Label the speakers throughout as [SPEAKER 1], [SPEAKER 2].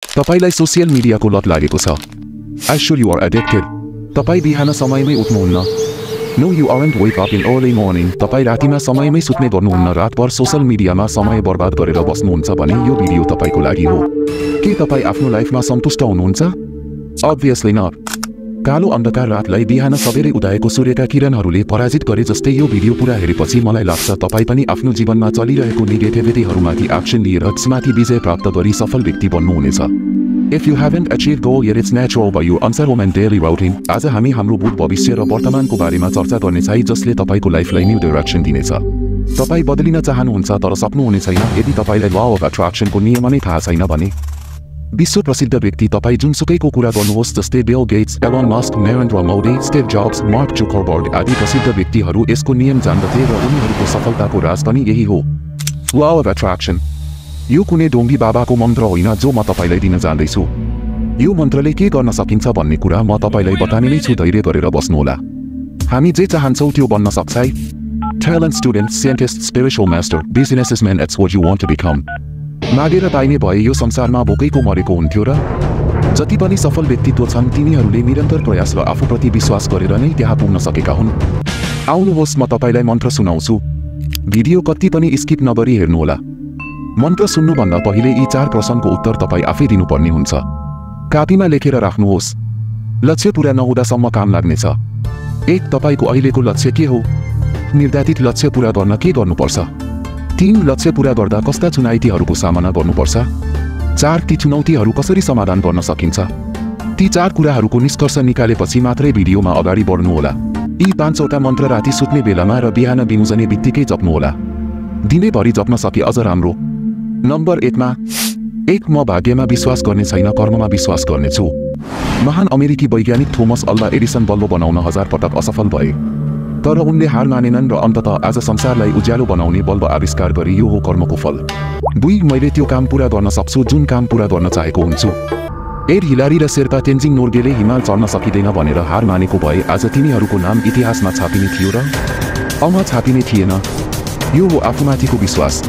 [SPEAKER 1] तपाईलाई सोशल मिडियाको लत लागेको छ। I sure you are addicted. तपाईँ बिहान समयमै उठ्नुहुन्न। No, you aren't wake up in early morning. तपाईँ रातिमा समयमै सुत्ने गर्नुहुन्न। रातभर सोशल मिडियामा समय बर्बाद गरेर बस्नुहुन्छ भने यो भिडियो तपाईको लागि हो। के तपाईँ आफ्नो लाइफमा सन्तुष्ट हुनुहुन्छ? Obviously not. कालो अन्धकार रातलाई बिहान सबेरै उदाएको सूर्यका किरणहरूले पराजित गरे जस्तै यो भिडियो पुरा हेरेपछि मलाई लाग्छ तपाईँ पनि आफ्नो जीवनमा चलिरहेको नेगेटिभिटीहरूमाथि एक्सन लिएर त्यसमाथि विजय प्राप्त गरी सफल व्यक्ति बन्नुहुनेछ। If you haven't achieved goal yet, it's natural by your unsettlement daily routine. आज हामी हाम्रो भूत भविष्य र वर्तमानको बारेमा चर्चा गर्नेछ जसले तपाईको लाइफलाई न्यू डाइरेक्सन दिनेछ। तपाईँ बदलिन चाहनुहुन्छ तर सक्नुहुने छैन यदि तपाईलाई लॉ अफ अट्र्याक्सनको नियम नै थाहा छैन भने। विश्व प्रसिद्ध व्यक्ति तपाईँ जुनसुकैको कुरा गर्नुहोस् जस्तै Bill Gates, Elon Musk, Narendra Modi, Steve Jobs, Mark Zuckerberg आदि प्रसिद्ध व्यक्तिहरू यसको नियम जान्दथे र उनीहरूको सफलताको राज पनि यही हो। लॉ अफ अट्र्याक्सन यो कुनै ढोंगी बाबाको मन्त्र होइन जो म तपाईलाई दिन जान्दैछु। यो मन्त्रले के गर्न सकिन्छ भन्ने कुरा म तपाईलाई बताने नै छु। धैर्य गरेर बस्नुहोला। हामी जे चाहन्छौँ त्यो बन्न सक्छ। Talent, student, scientist, spiritual master, businessman, that's what you want to become. मागेर पाइने भए यो संसारमा भोकैको मरेको हुन्थ्यो र जति पनि सफल व्यक्तित्व छन् तिनीहरूले निरन्तर प्रयास र आफूप्रति विश्वास गरेर नै त्यहाँ पुग्न सकेका हुन्। आउनुहोस् म तपाईलाई मन्त्र सुनाउँछु। भिडियो कति पनि स्किप नगरी हेर्नुहोला। मन्त्र सुन्नुभन्दा पहिले यी 4 प्रश्नको उत्तर तपाईँ आफै दिनुपर्ने हुन्छ। कापीमा लेखेर राख्नुहोस्। लक्ष्य पूरा नहुँदासम्म काम लाग्नेछ। 1. तपाईको अहिलेको लक्ष्य के हो? निर्धारित लक्ष्य पूरा गर्न के गर्नुपर्छ? 3. लक्ष्य पूरा गर्दा कस्ता चुनौतीहरूको सामना गर्नुपर्छ? 4. ती चुनौतीहरू कसरी समाधान गर्न सकिन्छ? ती 4 कुराहरूको निष्कर्ष निकालेपछि मात्रै भिडियोमा अगाडि बढ्नुहोला। यी 5 वटा मन्त्र राति सुत्ने बेलामा र बिहान बिउजने बित्तिकै जप्नुहोला। दिनैभरि जप्न सके अझ राम्रो। नम्बर 1 मा 1. म भाग्यमा विश्वास गर्ने छैन, कर्ममा विश्वास गर्नेछु। महान अमेरिकी वैज्ञानिक थोमस अल्वा एडिसन बल्ब बनाउन 1000 पटक असफल भए तर उनले हार मानेनन् र अन्ततः आज संसारलाई उज्यालो बनाउने बल्ब आविष्कार गरे। यो हो कर्मको फल। 2. मैले त्यो काम पूरा गर्न सक्छु जुन काम पूरा गर्न चाहेको हुन्छु। एड हिलारी र शेर्पा तेन्जिङ नोर्गेले हिमाल चढ्न सकिँदैन भनेर हार मानेको भए आज तिनीहरूको नाम इतिहासमा छापिने थियो र छापिने थिएन। यो हो आफूमाथिको विश्वास।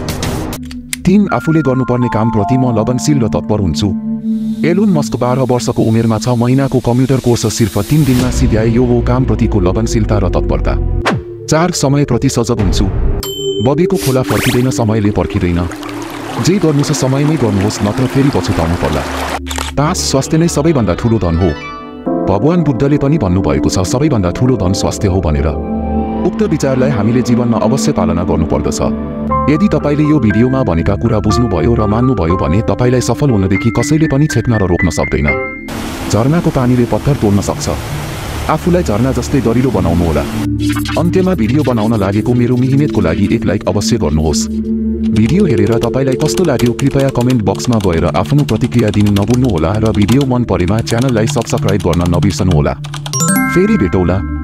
[SPEAKER 1] 3. आफूले गर्नुपर्ने कामप्रति म लगनशील र तत्पर हुन्छु। एलोन मस्क 12 वर्षको उमेरमा 6 महिनाको कम्प्युटर कोर्स सिर्फ 3 दिनमा सिध्याए। यो हो कामप्रतिको लगनशीलता र तत्परता। 4. समयप्रति सजग हुन्छु। बगेको खोला फर्किँदैन, समयले पर्खिँदैन। जे गर्नु छ समयमै गर्नुहोस् नत्र फेरि पछुताउनु पर्ला। 5. स्वास्थ्य नै सबैभन्दा ठुलो धन हो। भगवान बुद्धले पनि भन्नुभएको छ सबैभन्दा ठुलो धन स्वास्थ्य हो भनेर। उक्त विचारलाई हामीले जीवनमा अवश्य पालना गर्नुपर्दछ। यदि तपाईले यो भिडियोमा भनेका कुरा बुझ्नुभयो र मान्नुभयो भने तपाईलाई सफल हुनदेखि कसैले पनि छेक्न र रोक्न सक्दैन। झरनाको पानीले पत्थर तोड्न सक्छ। आफूलाई झरना जस्तै दरिलो बनाउनु होला। अन्त्यमा भिडियो बनाउन लागेको मेरो मिहिनेतको लागि 1 लाइक अवश्य गर्नुहोस्। भिडियो हेरेर तपाईलाई कस्तो लाग्यो कृपया कमेन्ट बक्समा गएर आफ्नो प्रतिक्रिया दिनु नभुल्नुहोला र भिडियो मन परेमा च्यानललाई सब्स्क्राइब गर्न नबिर्सनुहोला। फेरि भेटौँला।